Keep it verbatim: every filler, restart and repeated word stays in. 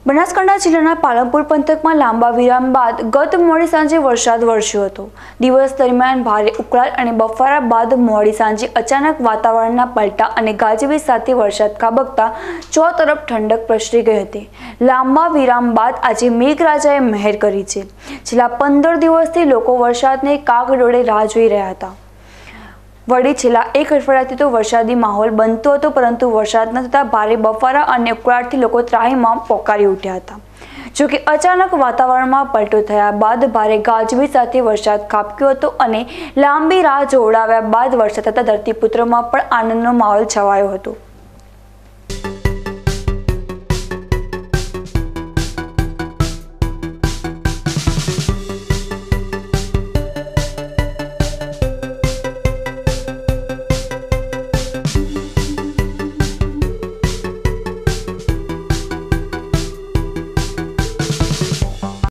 બનાસકાંઠા જિલ્લાના પાલનપુર પંથકમાં લાંબા વિરામ બાદ ગત મોડી સાંજે વરસાદ વરસ્યો હતો। દિવસ દરમિયાન ભારે ઉકળાટ અને બફારા બાદ મોડી સાંજે અચાનક વાતાવરણના પલટા અને ગાજવીજ સાથે વરસાદ ખાબકતા ચોતરફ ઠંડક પ્રસરી ગઈ હતી। લાંબા વિરામ બાદ આજે મેઘરાજાએ મહેર કરી છે। છેલ્લા પંદર દિવસથી લોકો વરસાદને કાગડોળે રાહ જોઈ રહ્યા હતા। વળી છેલ્લા એક અઠવાડિયાથી તો વરસાદી માહોલ બનતો હતો, પરંતુ વરસાદ ન થતાં ભારે બફારા અને ઉકળાટથી લોકો ત્રાહીમામ પોકારી ઉઠ્યા હતા। જોકે અચાનક વાતાવરણમાં પલટો થયા બાદ ભારે ગાજવીજ સાથે વરસાદ ખાબક્યો હતો અને લાંબી રાહ જોવડાવ્યા બાદ વરસાદ થતાં ધરતીપુત્રોમાં પણ આનંદનો માહોલ છવાયો હતો।